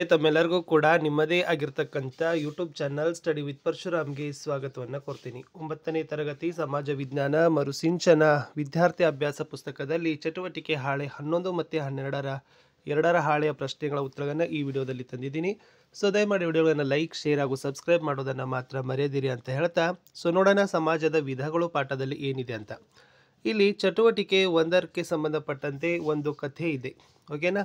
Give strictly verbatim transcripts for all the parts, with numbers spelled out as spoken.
ತಮ್ಮೆಲ್ಲರಿಗೂ ಕೂಡ ನಿಮ್ಮದೇ ಆಗಿರ್ತಕ್ಕಂಥ ಯೂಟ್ಯೂಬ್ ಚಾನಲ್ ಸ್ಟಡಿ ವಿತ್ ಪರಶುರಾಮ್ಗೆ ಸ್ವಾಗತವನ್ನು ಕೊಡ್ತೀನಿ. ಒಂಬತ್ತನೇ ತರಗತಿ ಸಮಾಜ ವಿಜ್ಞಾನ ಮರುಸಿಂಚನ ವಿದ್ಯಾರ್ಥಿ ಅಭ್ಯಾಸ ಪುಸ್ತಕದಲ್ಲಿ ಚಟುವಟಿಕೆ ಹಾಳೆ ಹನ್ನೊಂದು ಮತ್ತು ಹನ್ನೆರಡರ ಎರಡರ ಹಾಳೆಯ ಪ್ರಶ್ನೆಗಳ ಉತ್ತರಗಳನ್ನು ಈ ವಿಡಿಯೋದಲ್ಲಿ ತಂದಿದ್ದೀನಿ. ಸೊ ದಯಮಾಡಿ ವಿಡಿಯೋಗಳನ್ನು ಲೈಕ್, ಶೇರ್ ಹಾಗೂ ಸಬ್ಸ್ಕ್ರೈಬ್ ಮಾಡೋದನ್ನು ಮಾತ್ರ ಮರೆಯದಿರಿ ಅಂತ ಹೇಳ್ತಾ, ಸೊ ನೋಡೋಣ ಸಮಾಜದ ವಿಧಗಳು ಪಾಠದಲ್ಲಿ ಏನಿದೆ ಅಂತ. ಇಲ್ಲಿ ಚಟುವಟಿಕೆ ಒಂದಕ್ಕೆ ಸಂಬಂಧಪಟ್ಟಂತೆ ಒಂದು ಕಥೆ ಇದೆ. ಓಕೆನಾ?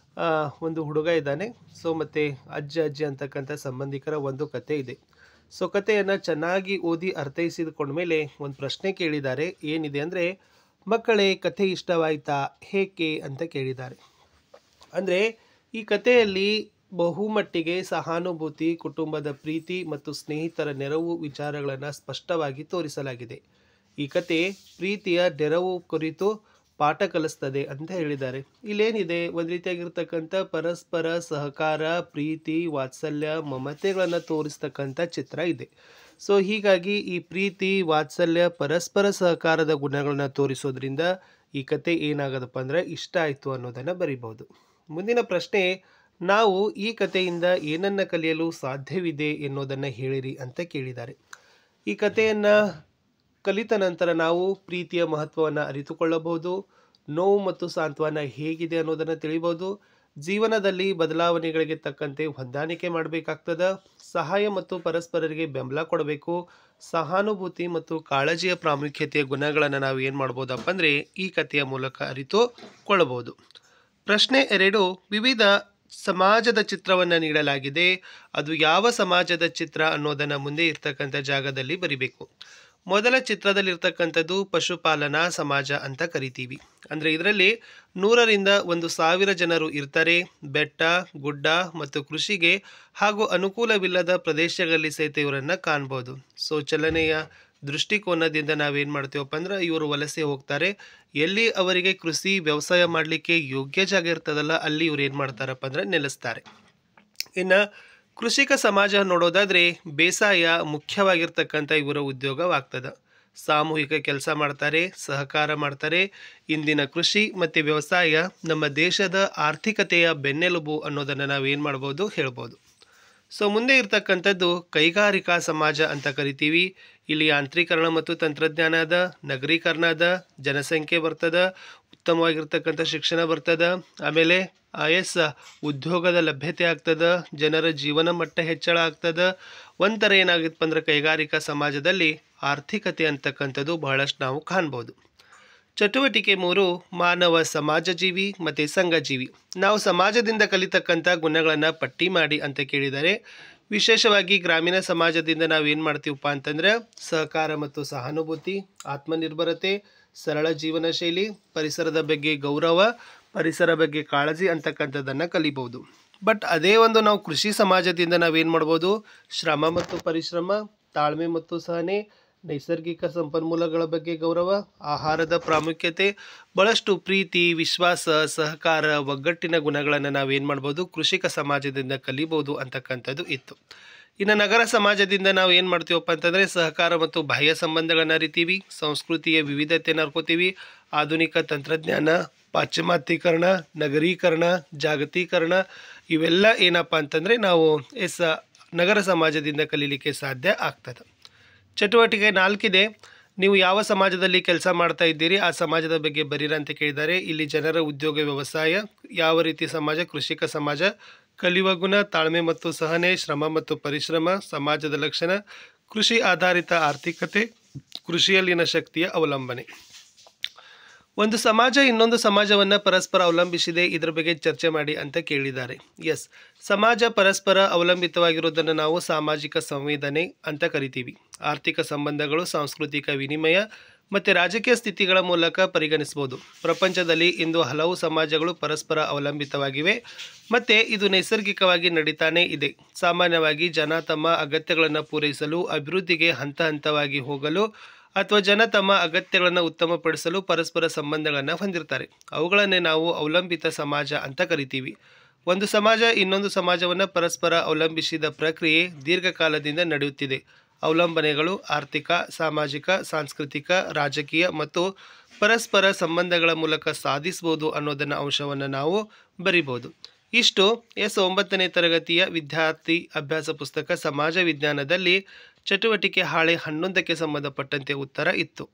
ಒಂದು ಹುಡುಗ ಇದ್ದಾನೆ. ಸೊ ಮತ್ತು ಅಜ್ಜ ಅಜ್ಜಿ ಅಂತಕ್ಕಂಥ ಸಂಬಂಧಿಕರ ಒಂದು ಕತೆ ಇದೆ. ಸೊ ಕಥೆಯನ್ನು ಚೆನ್ನಾಗಿ ಓದಿ ಅರ್ಥೈಸಿಕೊಂಡ ಮೇಲೆ ಒಂದು ಪ್ರಶ್ನೆ ಕೇಳಿದ್ದಾರೆ. ಏನಿದೆ ಅಂದರೆ, ಮಕ್ಕಳೇ ಕಥೆ ಇಷ್ಟವಾಯಿತಾ, ಹೇಗೆ ಅಂತ ಕೇಳಿದ್ದಾರೆ. ಅಂದರೆ ಈ ಕಥೆಯಲ್ಲಿ ಬಹುಮಟ್ಟಿಗೆ ಸಹಾನುಭೂತಿ, ಕುಟುಂಬದ ಪ್ರೀತಿ ಮತ್ತು ಸ್ನೇಹಿತರ ನೆರವು ವಿಚಾರಗಳನ್ನು ಸ್ಪಷ್ಟವಾಗಿ ತೋರಿಸಲಾಗಿದೆ. ಈ ಕತೆ ಪ್ರೀತಿಯ ನೆರವು ಕುರಿತು ಪಾಠ ಕಲಿಸ್ತದೆ ಅಂತ ಹೇಳಿದ್ದಾರೆ. ಇಲ್ಲೇನಿದೆ, ಒಂದು ರೀತಿಯಾಗಿರ್ತಕ್ಕಂಥ ಪರಸ್ಪರ ಸಹಕಾರ, ಪ್ರೀತಿ, ವಾತ್ಸಲ್ಯ, ಮಮತೆಗಳನ್ನು ತೋರಿಸ್ತಕ್ಕಂಥ ಚಿತ್ರ ಇದೆ. ಸೊ ಹೀಗಾಗಿ ಈ ಪ್ರೀತಿ, ವಾತ್ಸಲ್ಯ, ಪರಸ್ಪರ ಸಹಕಾರದ ಗುಣಗಳನ್ನ ತೋರಿಸೋದ್ರಿಂದ ಈ ಕತೆ ಏನಾಗೋದಪ್ಪ ಅಂದರೆ ಇಷ್ಟ ಆಯಿತು ಅನ್ನೋದನ್ನು ಬರಿಬಹುದು. ಮುಂದಿನ ಪ್ರಶ್ನೆ, ನಾವು ಈ ಕಥೆಯಿಂದ ಏನನ್ನು ಕಲಿಯಲು ಸಾಧ್ಯವಿದೆ ಎನ್ನುವುದನ್ನು ಹೇಳಿರಿ ಅಂತ ಕೇಳಿದ್ದಾರೆ. ಈ ಕಥೆಯನ್ನು ಕಲಿತ ನಂತರ ನಾವು ಪ್ರೀತಿಯ ಮಹತ್ವವನ್ನು ಅರಿತುಕೊಳ್ಳಬಹುದು, ನೋವು ಮತ್ತು ಸಾಂತ್ವನ ಹೇಗಿದೆ ಅನ್ನೋದನ್ನು ತಿಳಿಬಹುದು, ಜೀವನದಲ್ಲಿ ಬದಲಾವಣೆಗಳಿಗೆ ತಕ್ಕಂತೆ ಹೊಂದಾಣಿಕೆ ಮಾಡಬೇಕಾಗ್ತದೆ, ಸಹಾಯ ಮತ್ತು ಪರಸ್ಪರರಿಗೆ ಬೆಂಬಲ ಕೊಡಬೇಕು, ಸಹಾನುಭೂತಿ ಮತ್ತು ಕಾಳಜಿಯ ಪ್ರಾಮುಖ್ಯತೆಯ ಗುಣಗಳನ್ನು ನಾವು ಏನು ಮಾಡ್ಬೋದಪ್ಪ ಅಂದರೆ ಈ ಕಥೆಯ ಮೂಲಕ ಅರಿತುಕೊಳ್ಳಬಹುದು. ಪ್ರಶ್ನೆ ಎರಡು, ವಿವಿಧ ಸಮಾಜದ ಚಿತ್ರವನ್ನು ನೀಡಲಾಗಿದೆ, ಅದು ಯಾವ ಸಮಾಜದ ಚಿತ್ರ ಅನ್ನೋದನ್ನು ಮುಂದೆ ಇರ್ತಕ್ಕಂಥ ಜಾಗದಲ್ಲಿ ಬರಿಬೇಕು. ಮೊದಲ ಚಿತ್ರದಲ್ಲಿರ್ತಕ್ಕಂಥದ್ದು ಪಶುಪಾಲನಾ ಸಮಾಜ ಅಂತ ಕರಿತೀವಿ. ಅಂದರೆ ಇದರಲ್ಲಿ ನೂರರಿಂದ ಒಂದು ಸಾವಿರ ಜನರು ಇರ್ತಾರೆ. ಬೆಟ್ಟ, ಗುಡ್ಡ ಮತ್ತು ಕೃಷಿಗೆ ಹಾಗೂ ಅನುಕೂಲವಿಲ್ಲದ ಪ್ರದೇಶಗಳಲ್ಲಿ ಸಹಿತ ಇವರನ್ನು ಕಾಣ್ಬೋದು. ಸೊ ಚಲನೆಯ ದೃಷ್ಟಿಕೋನದಿಂದ ನಾವೇನು ಮಾಡ್ತೀವಪ್ಪ ಅಂದ್ರೆ ಇವರು ವಲಸೆ ಹೋಗ್ತಾರೆ. ಎಲ್ಲಿ ಅವರಿಗೆ ಕೃಷಿ ವ್ಯವಸಾಯ ಮಾಡಲಿಕ್ಕೆ ಯೋಗ್ಯ ಜಾಗ ಇರ್ತದಲ್ಲ, ಅಲ್ಲಿ ಇವ್ರು ಏನು ಮಾಡ್ತಾರಪ್ಪ ಅಂದರೆ ನೆಲೆಸ್ತಾರೆ. ಇನ್ನು ಕೃಷಿಕ ಸಮಾಜ ನೋಡೋದಾದರೆ ಬೇಸಾಯ ಮುಖ್ಯವಾಗಿರ್ತಕ್ಕಂಥ ಇವರ ಉದ್ಯೋಗವಾಗ್ತದೆ. ಸಾಮೂಹಿಕ ಕೆಲಸ ಮಾಡ್ತಾರೆ, ಸಹಕಾರ ಮಾಡ್ತಾರೆ. ಇಂದಿನ ಕೃಷಿ ಮತ್ತು ವ್ಯವಸಾಯ ನಮ್ಮ ದೇಶದ ಆರ್ಥಿಕತೆಯ ಬೆನ್ನೆಲುಬು ಅನ್ನೋದನ್ನು ನಾವೇನು ಮಾಡ್ಬೋದು ಹೇಳ್ಬೋದು. ಸೊ ಮುಂದೆ ಇರ್ತಕ್ಕಂಥದ್ದು ಕೈಗಾರಿಕಾ ಸಮಾಜ ಅಂತ ಕರಿತೀವಿ. ಇಲ್ಲಿ ಯಾಂತ್ರೀಕರಣ ಮತ್ತು ತಂತ್ರಜ್ಞಾನ ಅದ, ನಗರೀಕರಣ ಅದ, ಜನಸಂಖ್ಯೆ ಬರ್ತದ, ಉತ್ತಮವಾಗಿರ್ತಕ್ಕಂಥ ಶಿಕ್ಷಣ ಬರ್ತದ, ಆಮೇಲೆ ಎಸ್ ಉದ್ಯೋಗದ ಲಭ್ಯತೆ ಆಗ್ತದೆ, ಜನರ ಜೀವನ ಮಟ್ಟ ಹೆಚ್ಚಳ ಆಗ್ತದೆ. ಒಂಥರ ಏನಾಗಿತ್ತು ಅಂದ್ರೆ ಕೈಗಾರಿಕಾ ಸಮಾಜದಲ್ಲಿ ಆರ್ಥಿಕತೆ ಅಂತಕ್ಕಂಥದ್ದು ಬಹಳಷ್ಟು ನಾವು ಕಾಣ್ಬೋದು. ಚಟುವಟಿಕೆ ಮೂರು, ಮಾನವ ಸಮಾಜ ಜೀವಿ ಮತ್ತು ಸಂಘಜೀವಿ. ನಾವು ಸಮಾಜದಿಂದ ಕಲಿತಕ್ಕಂಥ ಗುಣಗಳನ್ನು ಪಟ್ಟಿ ಮಾಡಿ ಅಂತ ಕೇಳಿದರೆ, ವಿಶೇಷವಾಗಿ ಗ್ರಾಮೀಣ ಸಮಾಜದಿಂದ ನಾವು ಏನು ಮಾಡ್ತೀವಪ್ಪ ಅಂತಂದರೆ ಸಹಕಾರ ಮತ್ತು ಸಹಾನುಭೂತಿ, ಆತ್ಮನಿರ್ಭರತೆ, ಸರಳ ಜೀವನ ಶೈಲಿ, ಪರಿಸರದ ಬಗ್ಗೆ ಗೌರವ, ಪರಿಸರ ಬಗ್ಗೆ ಕಾಳಜಿ ಅಂತಕ್ಕಂಥದ್ದನ್ನು ಕಲಿಬೋದು. ಬಟ್ ಅದೇ ಒಂದು ನಾವು ಕೃಷಿ ಸಮಾಜದಿಂದ ನಾವೇನು ಮಾಡ್ಬೋದು, ಶ್ರಮ ಮತ್ತು ಪರಿಶ್ರಮ, ತಾಳ್ಮೆ ಮತ್ತು ಸಹನೆ, ನೈಸರ್ಗಿಕ ಸಂಪನ್ಮೂಲಗಳ ಬಗ್ಗೆ ಗೌರವ, ಆಹಾರದ ಪ್ರಾಮುಖ್ಯತೆ, ಭಾಳಷ್ಟು ಪ್ರೀತಿ, ವಿಶ್ವಾಸ, ಸಹಕಾರ, ಒಗ್ಗಟ್ಟಿನ ಗುಣಗಳನ್ನು ನಾವೇನು ಮಾಡ್ಬೋದು ಕೃಷಿಕ ಸಮಾಜದಿಂದ ಕಲಿಬೋದು ಅಂತಕ್ಕಂಥದ್ದು ಇತ್ತು. ಇನ್ನು ನಗರ ಸಮಾಜದಿಂದ ನಾವು ಏನು ಮಾಡ್ತೀವಪ್ಪ ಅಂತಂದರೆ ಸಹಕಾರ ಮತ್ತು ಬಾಹ್ಯ ಸಂಬಂಧಗಳನ್ನು ಅರಿತೀವಿ, ಸಂಸ್ಕೃತಿಯ ವಿವಿಧತೆಯನ್ನು ಅರ್ಕೋತೀವಿ, ಆಧುನಿಕ ತಂತ್ರಜ್ಞಾನ, ಪಾಶ್ಚಿಮಾತ್ಯೀಕರಣ, ನಗರೀಕರಣ, ಜಾಗತೀಕರಣ ಇವೆಲ್ಲ ಏನಪ್ಪ ಅಂತಂದರೆ ನಾವು ಎಸ್ ನಗರ ಸಮಾಜದಿಂದ ಕಲೀಲಿಕ್ಕೆ ಸಾಧ್ಯ ಆಗ್ತದೆ. ಚಟುವಟಿಕೆ ನಾಲ್ಕಿದೆ, ನೀವು ಯಾವ ಸಮಾಜದಲ್ಲಿ ಕೆಲಸ ಮಾಡ್ತಾ ಇದ್ದೀರಿ ಆ ಸಮಾಜದ ಬಗ್ಗೆ ಬರೀರ ಅಂತ ಕೇಳಿದ್ದಾರೆ. ಇಲ್ಲಿ ಜನರ ಉದ್ಯೋಗ ವ್ಯವಸಾಯ, ಯಾವ ರೀತಿ ಸಮಾಜ, ಕೃಷಿಕ ಸಮಾಜ, ಕಲಿಯುವ ಗುಣ, ತಾಳ್ಮೆ ಮತ್ತು ಸಹನೆ, ಶ್ರಮ ಮತ್ತು ಪರಿಶ್ರಮ, ಸಮಾಜದ ಲಕ್ಷಣ, ಕೃಷಿ ಆಧಾರಿತ ಆರ್ಥಿಕತೆ, ಕೃಷಿಯಲ್ಲಿನ ಶಕ್ತಿಯ ಅವಲಂಬನೆ. ಒಂದು ಸಮಾಜ ಇನ್ನೊಂದು ಸಮಾಜವನ್ನು ಪರಸ್ಪರ ಅವಲಂಬಿಸಿದೆ, ಇದರ ಬಗ್ಗೆ ಚರ್ಚೆ ಮಾಡಿ ಅಂತ ಕೇಳಿದ್ದಾರೆ. ಎಸ್, ಸಮಾಜ ಪರಸ್ಪರ ಅವಲಂಬಿತವಾಗಿರೋದನ್ನು ನಾವು ಸಾಮಾಜಿಕ ಸಂವೇದನೆ ಅಂತ ಕರಿತೀವಿ. ಆರ್ಥಿಕ ಸಂಬಂಧಗಳು, ಸಾಂಸ್ಕೃತಿಕ ವಿನಿಮಯ ಮತ್ತು ರಾಜಕೀಯ ಸ್ಥಿತಿಗಳ ಮೂಲಕ ಪರಿಗಣಿಸ್ಬೋದು. ಪ್ರಪಂಚದಲ್ಲಿ ಇಂದು ಹಲವು ಸಮಾಜಗಳು ಪರಸ್ಪರ ಅವಲಂಬಿತವಾಗಿವೆ ಮತ್ತು ಇದು ನೈಸರ್ಗಿಕವಾಗಿ ನಡೀತಾನೆ ಇದೆ. ಸಾಮಾನ್ಯವಾಗಿ ಜನ ತಮ್ಮ ಅಗತ್ಯಗಳನ್ನು ಪೂರೈಸಲು, ಅಭಿವೃದ್ಧಿಗೆ ಹಂತ ಹಂತವಾಗಿ ಹೋಗಲು ಅಥವಾ ಜನ ತಮ್ಮ ಅಗತ್ಯಗಳನ್ನು ಉತ್ತಮಪಡಿಸಲು ಪರಸ್ಪರ ಸಂಬಂಧಗಳನ್ನು ಹೊಂದಿರ್ತಾರೆ. ಅವುಗಳನ್ನೇ ನಾವು ಅವಲಂಬಿತ ಸಮಾಜ ಅಂತ ಕರಿತೀವಿ. ಒಂದು ಸಮಾಜ ಇನ್ನೊಂದು ಸಮಾಜವನ್ನು ಪರಸ್ಪರ ಅವಲಂಬಿಸಿದ ಪ್ರಕ್ರಿಯೆ ದೀರ್ಘಕಾಲದಿಂದ ನಡೆಯುತ್ತಿದೆ. ಅವಲಂಬನೆಗಳು ಆರ್ಥಿಕ, ಸಾಮಾಜಿಕ, ಸಾಂಸ್ಕೃತಿಕ, ರಾಜಕೀಯ ಮತ್ತು ಪರಸ್ಪರ ಸಂಬಂಧಗಳ ಮೂಲಕ ಸಾಧಿಸಬಹುದು ಅನ್ನೋದನ್ನು ಅಂಶವನ್ನು ನಾವು ಬರಿಬೋದು. ಇಷ್ಟು ಎಸ್ ಒಂಬತ್ತನೇ ತರಗತಿಯ ವಿದ್ಯಾರ್ಥಿ ಅಭ್ಯಾಸ ಪುಸ್ತಕ ಸಮಾಜ ವಿಜ್ಞಾನದಲ್ಲಿ ಚಟುವಟಿಕೆ ಹಾಳೆ ಹನ್ನೊಂದಕ್ಕೆ ಸಂಬಂಧಪಟ್ಟಂತೆ ಉತ್ತರ ಇತ್ತು.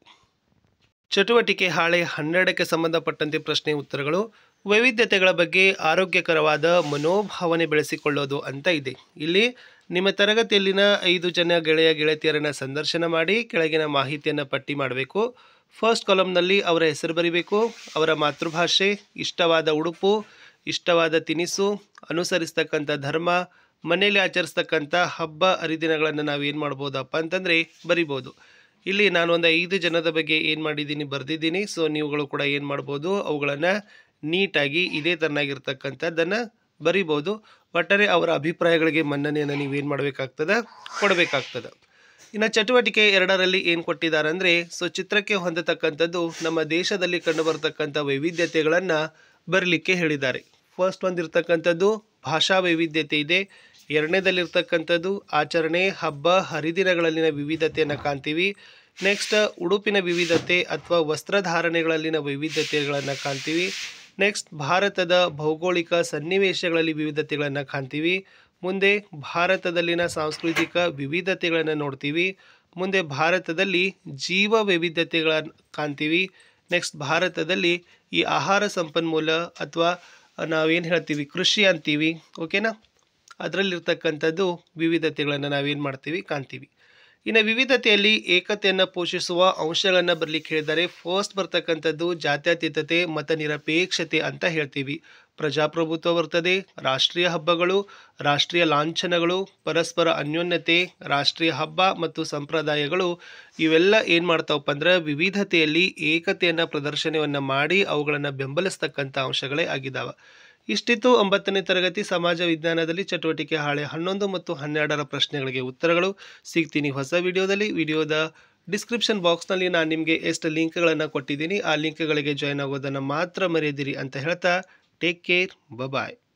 ಚಟುವಟಿಕೆ ಹಾಳೆ ಹನ್ನೆರಡಕ್ಕೆ ಸಂಬಂಧಪಟ್ಟಂತೆ ಪ್ರಶ್ನೆ ಉತ್ತರಗಳು. ವೈವಿಧ್ಯತೆಗಳ ಬಗ್ಗೆ ಆರೋಗ್ಯಕರವಾದ ಮನೋಭಾವನೆ ಬೆಳೆಸಿಕೊಳ್ಳೋದು ಅಂತ ಇದೆ. ಇಲ್ಲಿ ನಿಮ್ಮ ತರಗತಿಯಲ್ಲಿನ ಐದು ಜನ ಗೆಳೆಯ ಗೆಳತಿಯರನ್ನ ಸಂದರ್ಶನ ಮಾಡಿ ಕೆಳಗಿನ ಮಾಹಿತಿಯನ್ನು ಪಟ್ಟಿ ಮಾಡಬೇಕು. ಫಸ್ಟ್ ಕಾಲಮ್ನಲ್ಲಿ ಅವರ ಹೆಸರು ಬರಿಬೇಕು, ಅವರ ಮಾತೃಭಾಷೆ, ಇಷ್ಟವಾದ ಉಡುಪು, ಇಷ್ಟವಾದ ತಿನಿಸು, ಅನುಸರಿಸ್ತಕ್ಕಂಥ ಧರ್ಮ, ಮನೆಯಲ್ಲಿ ಆಚರಿಸ್ತಕ್ಕಂಥ ಹಬ್ಬ ಹರಿದಿನಗಳನ್ನು ನಾವು ಏನು ಮಾಡ್ಬೋದಪ್ಪ ಅಂತಂದರೆ ಬರಿಬೋದು. ಇಲ್ಲಿ ನಾನು ಒಂದು ಐದು ಜನದ ಬಗ್ಗೆ ಏನು ಮಾಡಿದ್ದೀನಿ ಬರೆದಿದ್ದೀನಿ. ಸೊ ನೀವುಗಳು ಕೂಡ ಏನು ಮಾಡ್ಬೋದು, ಅವುಗಳನ್ನು ನೀಟಾಗಿ ಇದೇ ಥರನಾಗಿರ್ತಕ್ಕಂಥದ್ದನ್ನು ಬರಿಬೋದು. ಒಟ್ಟಾರೆ ಅವರ ಅಭಿಪ್ರಾಯಗಳಿಗೆ ಮನ್ನಣೆಯನ್ನು ನೀವೇನು ಮಾಡಬೇಕಾಗ್ತದೆ, ಕೊಡಬೇಕಾಗ್ತದೆ. ಇನ್ನು ಚಟುವಟಿಕೆ ಎರಡರಲ್ಲಿ ಏನು ಕೊಟ್ಟಿದ್ದಾರೆ ಅಂದರೆ, ಸೊ ಚಿತ್ರಕ್ಕೆ ಹೊಂದತಕ್ಕಂಥದ್ದು ನಮ್ಮ ದೇಶದಲ್ಲಿ ಕಂಡುಬರ್ತಕ್ಕಂಥ ವೈವಿಧ್ಯತೆಗಳನ್ನು ಬರಲಿಕ್ಕೆ ಹೇಳಿದ್ದಾರೆ. ಫಸ್ಟ್ ಒಂದಿರ್ತಕ್ಕಂಥದ್ದು ಭಾಷಾ ವೈವಿಧ್ಯತೆ ಇದೆ. ಎರಡನೇದಲ್ಲಿರ್ತಕ್ಕಂಥದ್ದು ಆಚರಣೆ, ಹಬ್ಬ ಹರಿದಿನಗಳಲ್ಲಿನ ವಿವಿಧತೆಯನ್ನು ಕಾಣ್ತೀವಿ. ನೆಕ್ಸ್ಟ್ ಉಡುಪಿನ ವಿವಿಧತೆ ಅಥವಾ ವಸ್ತ್ರಧಾರಣೆಗಳಲ್ಲಿನ ವೈವಿಧ್ಯತೆಗಳನ್ನು ಕಾಣ್ತೀವಿ. ನೆಕ್ಸ್ಟ್ ಭಾರತದ ಭೌಗೋಳಿಕ ಸನ್ನಿವೇಶಗಳಲ್ಲಿ ವಿವಿಧತೆಗಳನ್ನು ಕಾಣ್ತೀವಿ. ಮುಂದೆ ಭಾರತದಲ್ಲಿನ ಸಾಂಸ್ಕೃತಿಕ ವಿವಿಧತೆಗಳನ್ನು ನೋಡ್ತೀವಿ. ಮುಂದೆ ಭಾರತದಲ್ಲಿ ಜೀವ ವೈವಿಧ್ಯತೆಗಳನ್ನು ಕಾಣ್ತೀವಿ. ನೆಕ್ಸ್ಟ್ ಭಾರತದಲ್ಲಿ ಈ ಆಹಾರ ಸಂಪನ್ಮೂಲ ಅಥವಾ ನಾವೇನು ಹೇಳ್ತೀವಿ ಕೃಷಿ ಅಂತೀವಿ, ಓಕೆನಾ, ಅದರಲ್ಲಿರ್ತಕ್ಕಂಥದ್ದು ವಿವಿಧತೆಗಳನ್ನು ನಾವೇನು ಮಾಡ್ತೀವಿ ಕಾಣ್ತೀವಿ. ಇನ್ನು ವಿವಿಧತೆಯಲ್ಲಿ ಏಕತೆಯನ್ನು ಪೋಷಿಸುವ ಅಂಶಗಳನ್ನು ಬರಲಿಕ್ಕೆ ಹೇಳಿದ್ದಾರೆ. ಫಸ್ಟ್ ಬರ್ತಕ್ಕಂಥದ್ದು ಜಾತ್ಯತೀತತೆ, ಮತ ನಿರಪೇಕ್ಷತೆ ಅಂತ ಹೇಳ್ತೀವಿ. ಪ್ರಜಾಪ್ರಭುತ್ವ ಬರ್ತದೆ, ರಾಷ್ಟ್ರೀಯ ಹಬ್ಬಗಳು, ರಾಷ್ಟ್ರೀಯ ಲಾಂಛನಗಳು, ಪರಸ್ಪರ ಅನ್ಯೋನ್ಯತೆ, ರಾಷ್ಟ್ರೀಯ ಹಬ್ಬ ಮತ್ತು ಸಂಪ್ರದಾಯಗಳು ಇವೆಲ್ಲ ಏನು ಮಾಡ್ತಾವಪ್ಪ ಅಂದ್ರೆ ವಿವಿಧತೆಯಲ್ಲಿ ಏಕತೆಯನ್ನು ಪ್ರದರ್ಶನವನ್ನು ಮಾಡಿ ಅವುಗಳನ್ನು ಬೆಂಬಲಿಸ್ತಕ್ಕಂಥ ಅಂಶಗಳೇ ಆಗಿದ್ದಾವೆ. ಇಷ್ಟಿತ್ತು ಒಂಬತ್ತನೇ ತರಗತಿ ಸಮಾಜ ವಿಜ್ಞಾನದಲ್ಲಿ ಚಟುವಟಿಕೆ ಹಾಳೆ ಹನ್ನೊಂದು ಮತ್ತು ಹನ್ನೆರಡರ ಪ್ರಶ್ನೆಗಳಿಗೆ ಉತ್ತರಗಳು. ಸಿಗ್ತೀನಿ ಹೊಸ ವಿಡಿಯೋದಲ್ಲಿ. ವಿಡಿಯೋದ ಡಿಸ್ಕ್ರಿಪ್ಷನ್ ಬಾಕ್ಸ್ನಲ್ಲಿ ನಾನು ನಿಮಗೆ ಎಷ್ಟು ಲಿಂಕ್ಗಳನ್ನು ಕೊಟ್ಟಿದ್ದೀನಿ, ಆ ಲಿಂಕ್ಗಳಿಗೆ ಜಾಯ್ನ್ ಆಗೋದನ್ನು ಮಾತ್ರ ಮರೆಯದಿರಿ ಅಂತ ಹೇಳ್ತಾ ಟೇಕ್ ಕೇರ್, ಬಾಯ್.